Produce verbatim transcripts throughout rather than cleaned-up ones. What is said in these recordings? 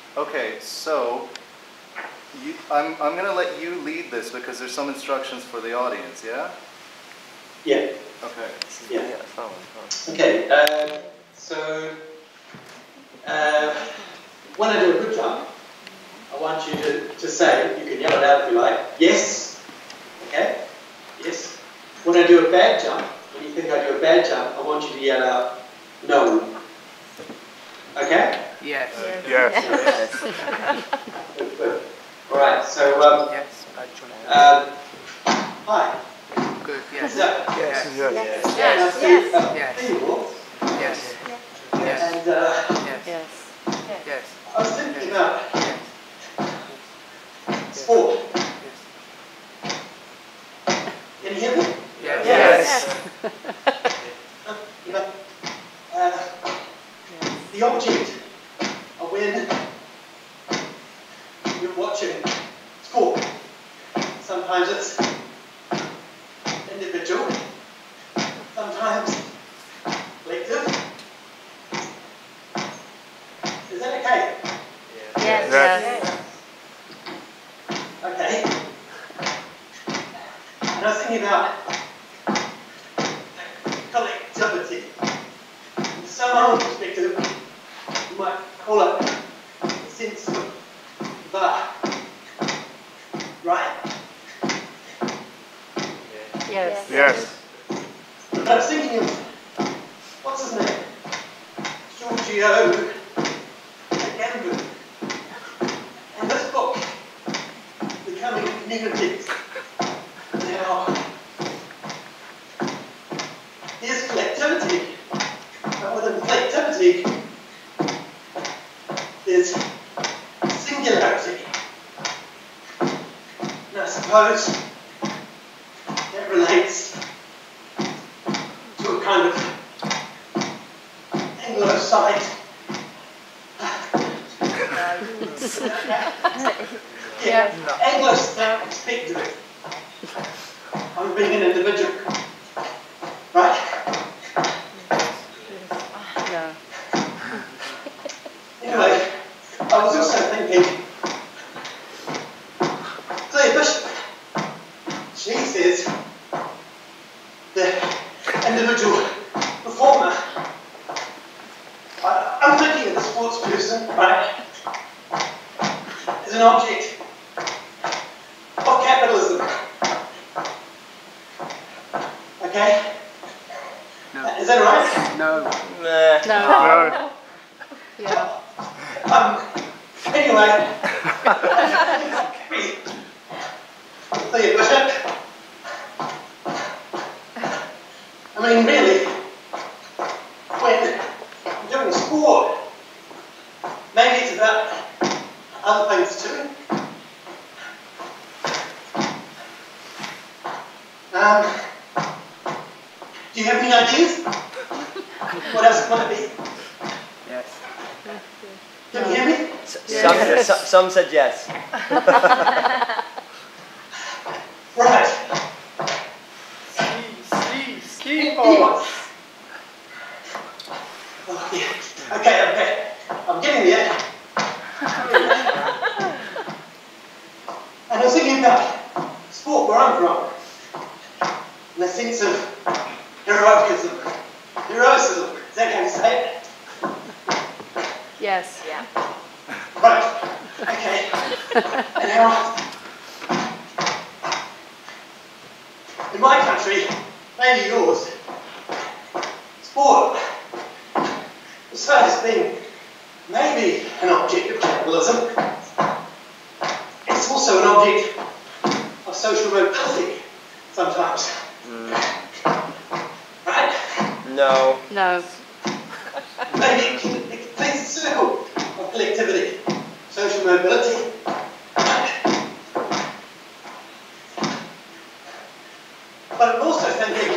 Okay, so you, I'm, I'm going to let you lead this because there's some instructions for the audience, yeah? Yeah. Okay. Yeah. Okay, uh, so uh, when I do a good jump, I want you to, to say, you can yell it out if you like, yes, okay, yes. When I do a bad jump, when you think I do a bad jump, I want you to yell out, no. Okay? Yes. Uh, yes. yes. Alright, so, um, yes. um, hi. Good, yes. So, Yes. Yes. Yes. Yes. Yes. Yes. Uh, Yes. Yes. Yes. Yes. And, uh, yes. Yes. Yes. I was thinking about yes. sport. Yes. Can you hear me? Yes. Yes. Uh, you know, uh, the object of when you're watching sport, sometimes it's individual, sometimes collective. Is that okay? Yes. Yes. Okay. And I was thinking about collectivity. From some perspective, you might call it a sense of the, right? Yes. Yes. But I was thinking of, what's his name? Giorgio Agamben. And this book, Becoming Communities. Now, here's collectivity, but within collectivity, there's singularity. And I suppose that relates to a kind of Anglo-side yeah, Anglo-side perspective on being an individual, right? No. Anyway, I was also thinking, Claire Bishop, she says the individual performer, I, I'm thinking of the sports person, right, as an object of capitalism. Okay? No. Is that right? No. No. No. Yeah. Um, anyway, Claire Bishop, I mean, really, when you're doing sport, maybe it's about other things too. Um, do you have any ideas? What else might it be? Yes. Can you hear me? Some, Yes. some, some said yes. Right. Ski, ski, ski Anyone? Oh, yeah. Okay, okay. I'm getting there. And I was thinking about sport where I'm from. In the sense of heroism. Heroism. Is that how you say it? Yes. Yeah. Right. Okay. And now, in my country, maybe yours, sport, besides being maybe an object of capitalism, it's also an object of social mobility sometimes. Mm. Right? No. No. Maybe it can, it completes the circle of collectivity, social mobility. Right? But I'm also thinking,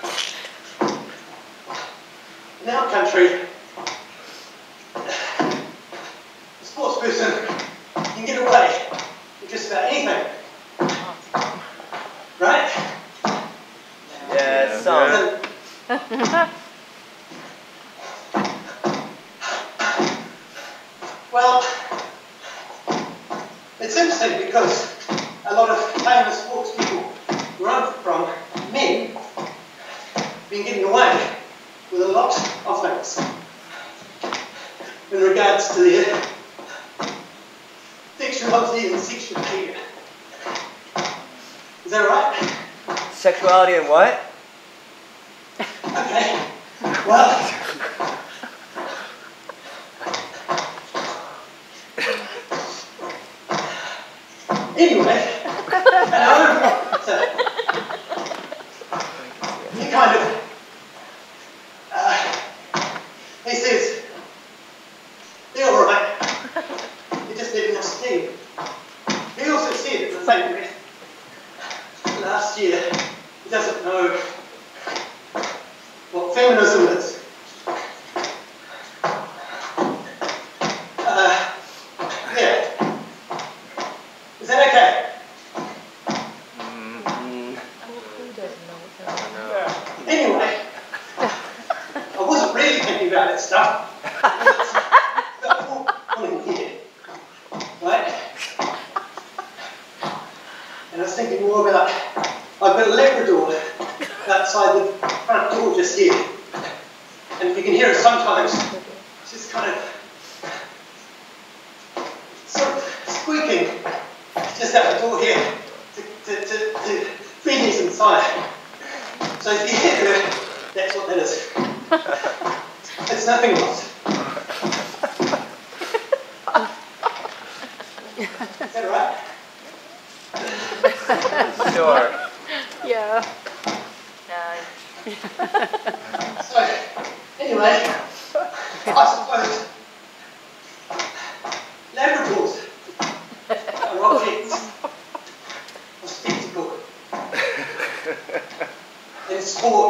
in our country, a sports person can get away with just about anything. Right? Yeah, some. Well, interesting because a lot of famous sports people where I'm from, men, have been getting away with a lot of things in regards to their sexuality and sexual behaviour. Is that right? Sexuality and what? Okay. Well, anyway, um, so he kind of, uh, he says, they're all right. You just need enough steam. He also said at the same breath, last year, he doesn't know what feminism is. Uh, yeah. Is that okay? Mm, Anyway, I wasn't really thinking about that stuff. It's got all in here, right? And I was thinking more about, I've got a Labrador outside the front door just here. And if you can hear her sometimes, she's kind of sort of squeaking just out the door here to, to, to, to feed me some inside. So if you hear her, that's what that is. It's nothing else. Is that right? sure. Yeah. So, anyway, I suppose Labradors are objects of spectacle in sport.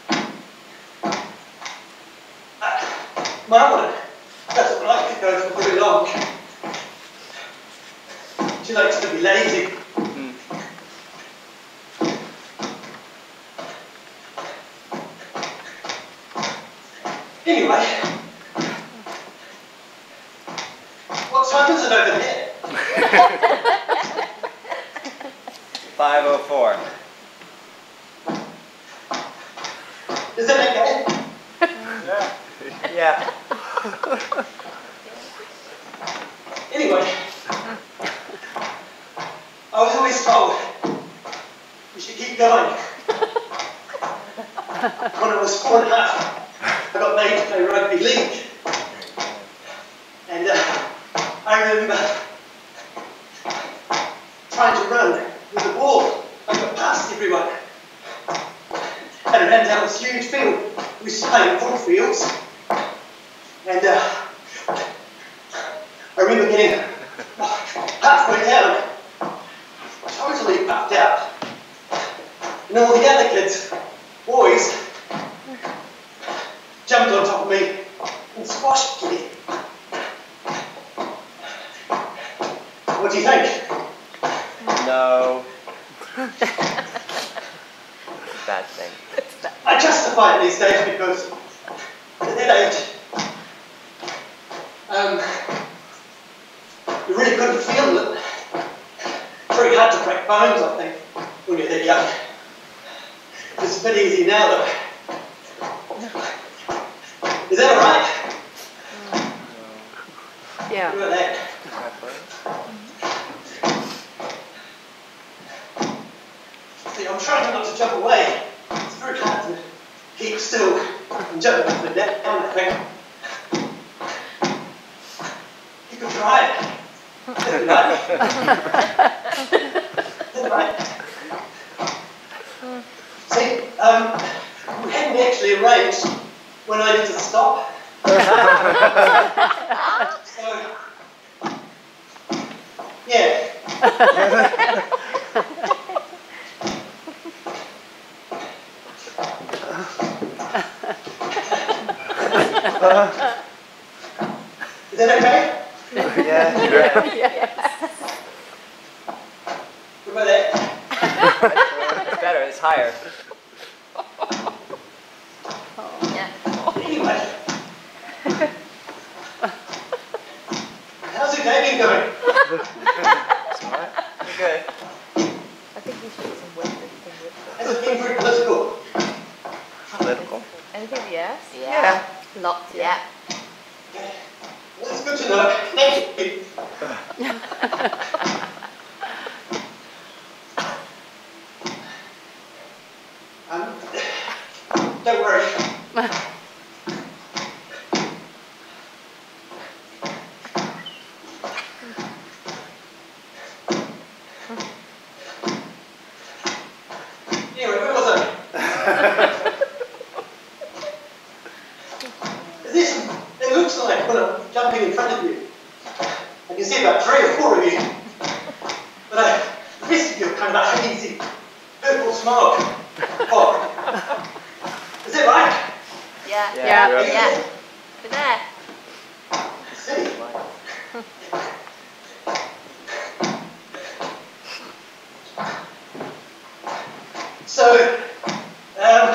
Uh, Mama doesn't like to go for very long. She likes to be lazy. Anyway, what time is it over there? five oh four. Is it okay? Yeah. Anyway, I was always told we should keep going. When I was four and a half, I got made to play rugby league. And uh, I remember trying to run with the ball. I got past everyone. And I ran down this huge field. We used to play in foot fields. And uh, I remember getting halfway down, totally puffed out. And all the other kids, boys, jumped on top of me and squashed me. What do you think? No. Bad thing. I justify it these days because at that age, um, you really couldn't feel it. It's very hard to break bones, I think, when you're that young. It's a bit easy now, though. Is that alright? Yeah. Look at that. See, I'm trying not to jump away. It's very hard to keep still and jump up and down, I think. You could try it. That'd be nice. That'd be nice. See, um, we hadn't actually arranged when I need to stop. So, yeah. Is that okay? Yeah. Yes. What about that? It's better, it's higher. Anyway. How's your day been going? It's alright. I think yes. Yeah. Lots, yeah. Well, it's good to know. Thank you. um, don't worry. Anyway, where was I? Is this? It looks like when I'm jumping in front of you, I can see about three or four of you, but I, the rest of you are kind of a hazy, purple smoke. Oh, is that right? Yeah. Yeah. Yeah. you're up. Yeah. We're there. I see. So, um,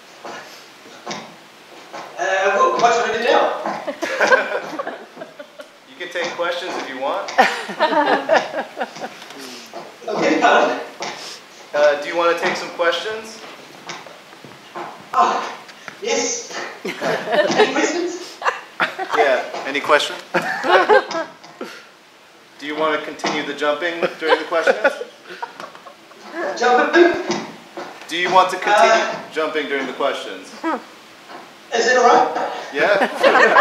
uh, what, what should I do now? You can take questions if you want. Okay, pardon. Uh, do you want to take some questions? Oh, yes. Any questions? Yeah. Any questions? Do you want to continue the jumping during the questions? Jumping? Do you want to continue Uh, jumping during the questions? Is it alright? Yeah?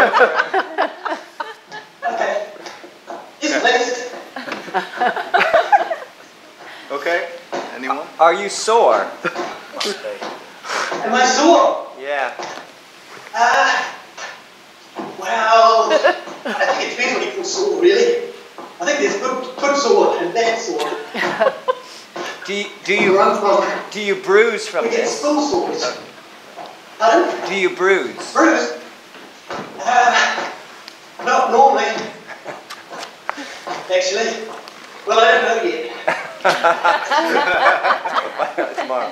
Okay. Yes, please. Okay. Anyone? Are you sore? Am I sore? Yeah. Uh, well, I think it depends what you call sore, really. I think there's good, good sore and bad sore. Do you, do Where you I'm from, do you bruise from we get this? skull sores. Pardon? Do you bruise? Bruise? Uh, not normally. Actually. Well, I don't know yet. It's Mark.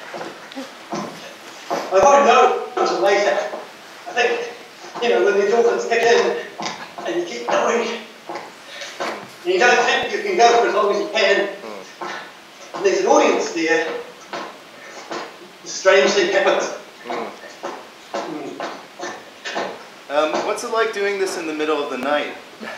I won't know until later. I think, you know, when the endorphins kick in and you keep going, and you don't think you can go for as long as you can, and there's an audience there, a strange thing happens. Mm. Mm. Um, what's it like doing this in the middle of the night?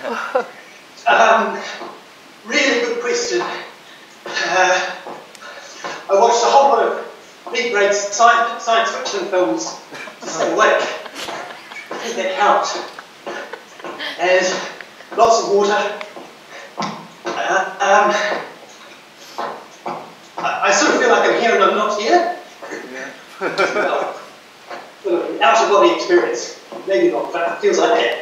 Um, really good question. Uh, I watched a whole lot of big-grade science, science fiction films to stay awake. I think that counts. And lots of water. Uh, um, I, I sort of feel like I'm here and I'm not here. Yeah. Well, sort of an out-of-body experience. Maybe not, but it feels like that.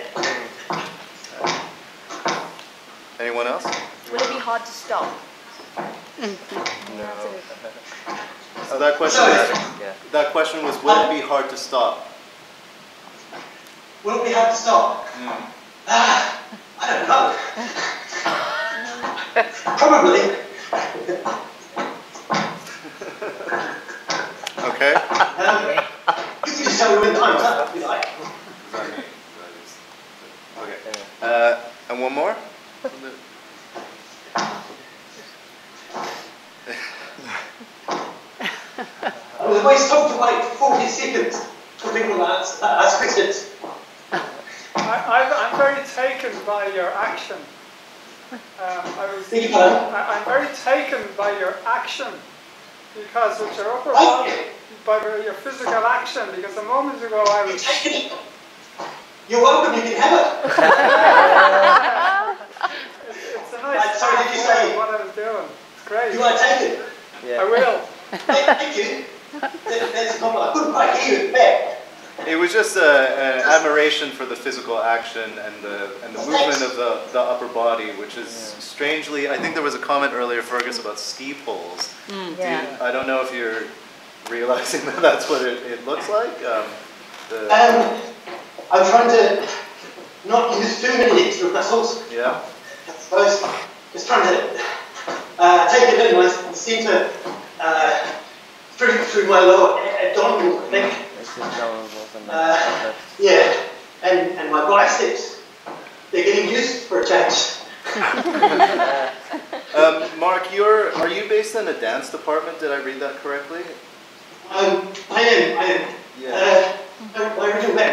Anyone else? Will it be hard to stop? No. So that question Sorry. was, Yeah. that question was, will it be hard to stop? Will it be hard to stop? Mm. Ah, I don't know. Probably. Okay. Um, you can just tell me when time's up, if you like. Okay. Uh, and one more? I was always told to wait forty seconds for people to ask, uh, ask questions. I, I'm, I'm very taken by your action. Um, I was, Beg your pardon? I, I'm very taken by your action because with your upper Thank body, you. by your physical action. Because a moment ago I You're was. taking it. You're welcome, you can have it. It's, it's a nice. Right, sorry, did you halfway say- of what I was doing? It's great. You are taken. Yeah. I will. Thank you. That, that's a compliment. I couldn't quite hear you back. It was just a, an admiration for the physical action and the and the movement of the, the upper body, which is strangely. I think there was a comment earlier, Fergus, about ski poles. Mm, Do yeah. you- I don't know if you're realizing that that's what it, it looks like. Um, the, Um, I'm trying to not use too many extra muscles. yeah. I suppose just trying to uh, take it in my centre uh, through through my lower abdominal, I think. This is knowable and Uh, yeah, and and my biceps. They're getting used for a change. Um, Mark, you're are you based in a dance department? Did I read that correctly? Um, I am. I am. Yeah. Uh,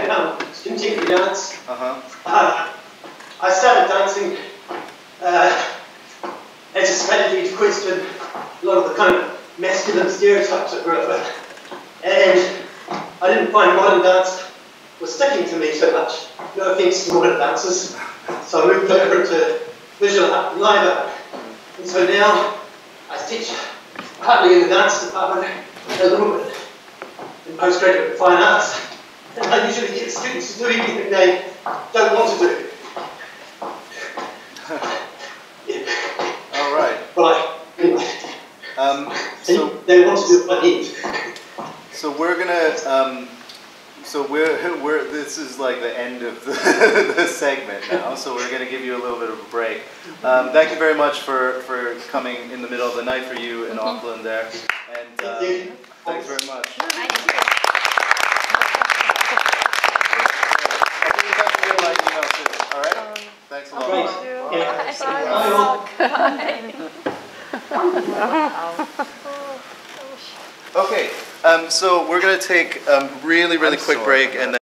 came down to continue to dance. Uh-huh. Uh, I started dancing uh, as a strategy to question a lot of the kind of masculine stereotypes I grew up with. And I didn't find modern dance was sticking to me so much. No offence to modern dancers. So I moved over into visual art and live art. And so now I teach partly in the dance department, a little bit in postgraduate fine arts. And I usually get students to do anything they don't want to do. Yeah. All right. Right. Anyway. Um, so they want to do what I need. So we're gonna. Um, so we're we're. This is like the end of the, the segment now. So we're gonna give you a little bit of a break. Um, thank you very much for for coming in the middle of the night for you in Auckland there. And uh, thanks very much. Thank you. I'll give you time to get my email too. All right. Thanks a lot. Great. Yeah. Okay, um, so we're going to take a um, really, really I'm quick sorry break for and then